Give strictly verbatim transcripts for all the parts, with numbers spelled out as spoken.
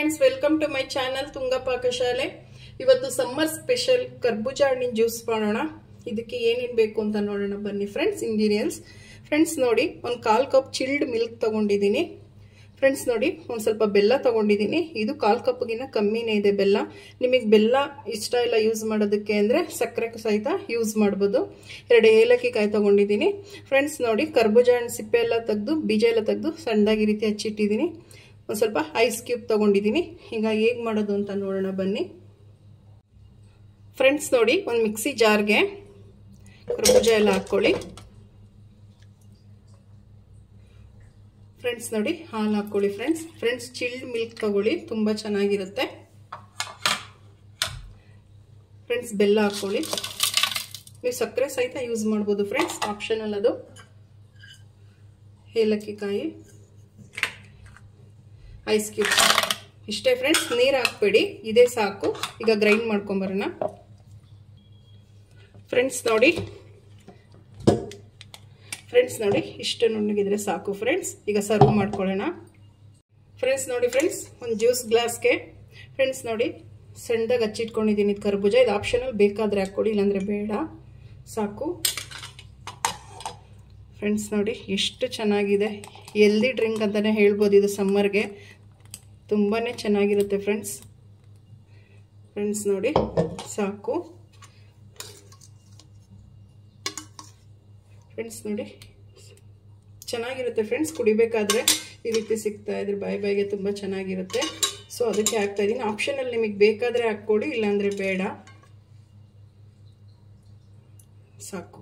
Friends, welcome to my channel Tunga Pakashale. ಇವತ್ತು summer special ಕರ್ಬೂಜ ಹಣ್ಣಿನ ಜ್ಯೂಸ್ ಮಾಡೋಣ. ಇದಕ್ಕೆ ಏನೇನು ಬೇಕು ಅಂತ ನೋಡೋಣ ಬನ್ನಿ ಫ್ರೆಂಡ್ಸ್. ಇಂಗ್ರೀಡಿಯೆಂಟ್ಸ್ ಫ್ರೆಂಡ್ಸ್ ನೋಡಿ, ಒಂದು ಕಾಲು ಕಪ್ ಚಿಲ್ಡ್ ಮಿಲ್ಕ್ ತಗೊಂಡಿದ್ದೀನಿ. ಫ್ರೆಂಡ್ಸ್ ನೋಡಿ, ಒಂದು ಸ್ವಲ್ಪ ಬೆಲ್ಲ ತಗೊಂಡಿದ್ದೀನಿ. ಇದು ಕಾಲು ಕಪ್ಗಿನ್ನ ಕಮ್ಮಿನೇ ಇದೆ ಬೆಲ್ಲ. ನಿಮಗೆ ಬೆಲ್ಲ ಇಷ್ಟ ಇಲ್ಲ ಯೂಸ್ ಮಾಡೋದಕ್ಕೆ ಅಂದರೆ ಸಕ್ಕರೆ ಸಹಿತ ಯೂಸ್ ಮಾಡ್ಬೋದು. ಎರಡು ಏಲಕ್ಕಿ ಕಾಯಿ ತಗೊಂಡಿದ್ದೀನಿ. ಫ್ರೆಂಡ್ಸ್ ನೋಡಿ, ಕರ್ಬೂಜ ಹಣ್ಣು ಸಿಪ್ಪೆ ಎಲ್ಲ ತೆಗೆದು ಬೀಜ ಎಲ್ಲ ತೆಗೆದು ಸಣ್ಣದಾಗಿ ರೀತಿ ಹಚ್ಚಿಟ್ಟಿದ್ದೀನಿ. ಒಂದು ಸ್ವಲ್ಪ ಐಸ್ ಕ್ಯೂಬ್ ತಗೊಂಡಿದ್ದೀನಿ. ಈಗ ಹೇಗೆ ಮಾಡೋದು ಅಂತ ನೋಡೋಣ ಬನ್ನಿ ಫ್ರೆಂಡ್ಸ್. ನೋಡಿ, ಒಂದು ಮಿಕ್ಸಿ ಜಾರ್ಗೆ ಕರ್ಬೂಜ ಎಲ್ಲ ಹಾಕ್ಕೊಳ್ಳಿ. ಫ್ರೆಂಡ್ಸ್ ನೋಡಿ, ಹಾಲು ಹಾಕ್ಕೊಳ್ಳಿ. ಫ್ರೆಂಡ್ಸ್ ಫ್ರೆಂಡ್ಸ್ ಚಿಲ್ಡ್ ಮಿಲ್ಕ್ ತಗೊಳ್ಳಿ, ತುಂಬ ಚೆನ್ನಾಗಿರುತ್ತೆ. ಫ್ರೆಂಡ್ಸ್ ಬೆಲ್ಲ ಹಾಕ್ಕೊಳ್ಳಿ. ನೀವು ಸಕ್ಕರೆ ಸಹಿತ ಯೂಸ್ ಮಾಡ್ಬೋದು ಫ್ರೆಂಡ್ಸ್, ಆಪ್ಷನಲ್ ಅದು. ಏಲಕ್ಕಿ ಕಾಯಿ, ಐಸ್ ಕ್ಯೂಬ್, ಇಷ್ಟೇ ಫ್ರೆಂಡ್ಸ್. ನೀರು ಹಾಕ್ಬೇಡಿ, ಇದೇ ಸಾಕು. ಈಗ ಗ್ರೈಂಡ್ ಮಾಡ್ಕೊಂಬರೋಣ ಫ್ರೆಂಡ್ಸ್. ನೋಡಿ ಫ್ರೆಂಡ್ಸ್ ನೋಡಿ, ಇಷ್ಟು ನುಣ್ಣಗಿದ್ರೆ ಸಾಕು ಫ್ರೆಂಡ್ಸ್. ಈಗ ಸರ್ವ್ ಮಾಡ್ಕೊಳ್ಳೋಣ ಫ್ರೆಂಡ್ಸ್. ನೋಡಿ ಫ್ರೆಂಡ್ಸ್, ಒಂದು ಜ್ಯೂಸ್ ಗ್ಲಾಸ್ಗೆ ಫ್ರೆಂಡ್ಸ್ ನೋಡಿ ಸಣ್ಣದಾಗಿ ಹಚ್ಚಿಟ್ಕೊಂಡಿದ್ದೀನಿ ಕರ್ಬೂಜ. ಇದು ಆಪ್ಷನಲ್, ಬೇಕಾದರೆ ಹಾಕ್ಕೊಡಿ, ಇಲ್ಲಾಂದರೆ ಬೇಡ, ಸಾಕು ಫ್ರೆಂಡ್ಸ್. ನೋಡಿ ಎಷ್ಟು ಚೆನ್ನಾಗಿದೆ. ಹೆಲ್ದಿ ಡ್ರಿಂಕ್ ಅಂತಲೇ ಹೇಳ್ಬೋದು. ಇದು ಸಮ್ಮರ್ಗೆ ತುಂಬಾ ಚೆನ್ನಾಗಿರುತ್ತೆ ಫ್ರೆಂಡ್ಸ್. ಫ್ರೆಂಡ್ಸ್ ನೋಡಿ ಸಾಕು. ಫ್ರೆಂಡ್ಸ್ ನೋಡಿ ಚೆನ್ನಾಗಿರುತ್ತೆ ಫ್ರೆಂಡ್ಸ್. ಕುಡಿಬೇಕಾದ್ರೆ ಈ ರೀತಿ ಸಿಗ್ತಾ ಇದ್ರೆ ಬಾಯಿ ಬಾಯಿಗೆ ತುಂಬ ಚೆನ್ನಾಗಿರುತ್ತೆ. ಸೊ ಅದಕ್ಕೆ ಹಾಕ್ತಾ ಇದ್ದೀನಿ. ಆಪ್ಷನಲ್ಲಿ ನಿಮಗೆ ಬೇಕಾದರೆ ಹಾಕ್ಕೊಡಿ, ಇಲ್ಲಾಂದರೆ ಬೇಡ, ಸಾಕು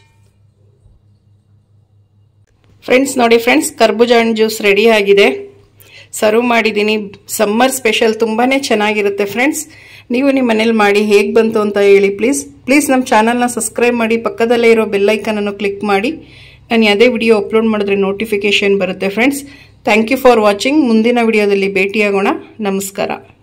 ಫ್ರೆಂಡ್ಸ್. ನೋಡಿ ಫ್ರೆಂಡ್ಸ್, ಕರ್ಬೂಜ ಹಣ್ಣು ಜ್ಯೂಸ್ ರೆಡಿ ಆಗಿದೆ. ಸರ್ವ್ ಮಾಡಿದ್ದೀನಿ. ಸಮ್ಮರ್ ಸ್ಪೆಷಲ್, ತುಂಬಾ ಚೆನ್ನಾಗಿರುತ್ತೆ ಫ್ರೆಂಡ್ಸ್. ನೀವು ನಿಮ್ಮ ಮನೇಲಿ ಮಾಡಿ ಹೇಗೆ ಬಂತು ಅಂತ ಹೇಳಿ ಪ್ಲೀಸ್. ಪ್ಲೀಸ್ ನಮ್ಮ ಚಾನಲ್ನ ಸಬ್ಸ್ಕ್ರೈಬ್ ಮಾಡಿ, ಪಕ್ಕದಲ್ಲೇ ಇರೋ ಬೆಲ್ಲೈಕನನ್ನು ಕ್ಲಿಕ್ ಮಾಡಿ. ನಾನು ಯಾವುದೇ ವಿಡಿಯೋ ಅಪ್ಲೋಡ್ ಮಾಡಿದ್ರೆ ನೋಟಿಫಿಕೇಶನ್ ಬರುತ್ತೆ friends. Thank you for watching. ಮುಂದಿನ ವಿಡಿಯೋದಲ್ಲಿ ಭೇಟಿಯಾಗೋಣ. ನಮಸ್ಕಾರ.